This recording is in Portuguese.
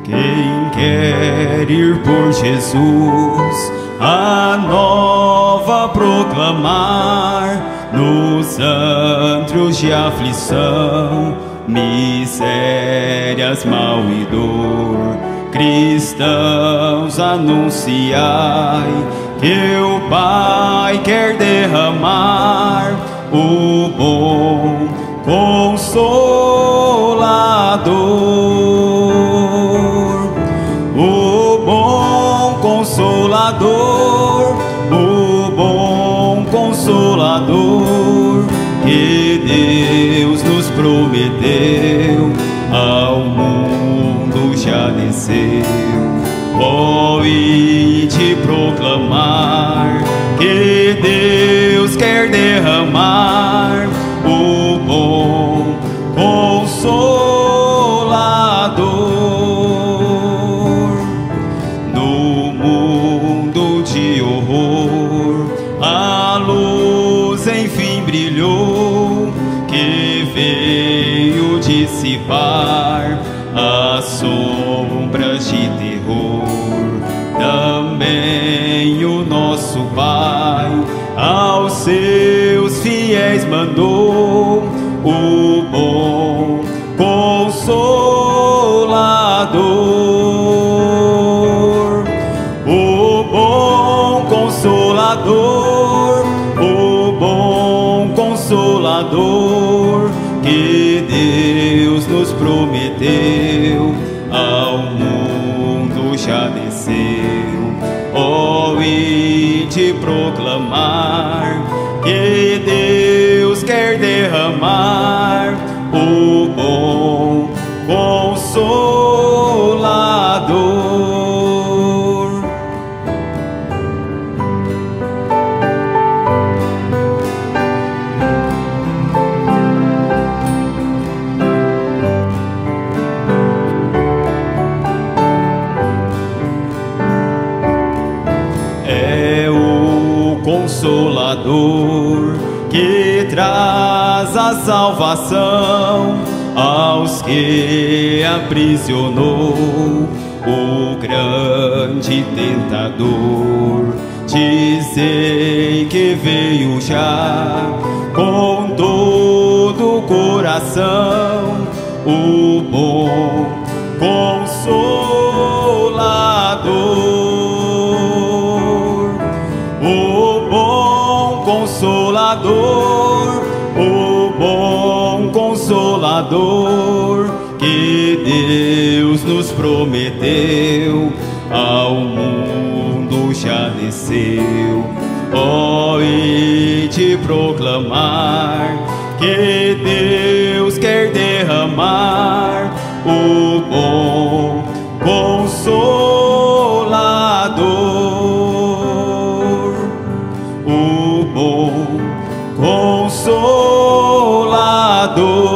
Quem quer ir por Jesus, a nova proclamar, nos antros de aflição, misérias, mal e dor, cristãos, anunciai que o Pai quer derramar o bom Consolador, o bom Consolador, o bom Consolador que Deus nos prometeu, ao mundo já desceu. Oh, e te proclamar que Deus quer derramar o bom Consolador. No mundo de horror, a luz enfim brilhou, que veio dissipar as sombras de terror. Também o nosso Pai aos seus fiéis mandou o bom Consolador, o bom Consolador, o bom Consolador que Deus nos prometeu, ao mundo já desceu. Oh, e te proclamar que Deus quer derramar o bom Consolador. É o Consolador que traz a salvação aos que aprisionou o grande tentador. Dizem que veio já com todo o coração o bom Consolador, o bom Consolador, o bom Consolador que Deus nos prometeu, ao mundo já desceu. Oh, e te proclamar que Deus quer derramar o bom Consolador, o bom Consolador.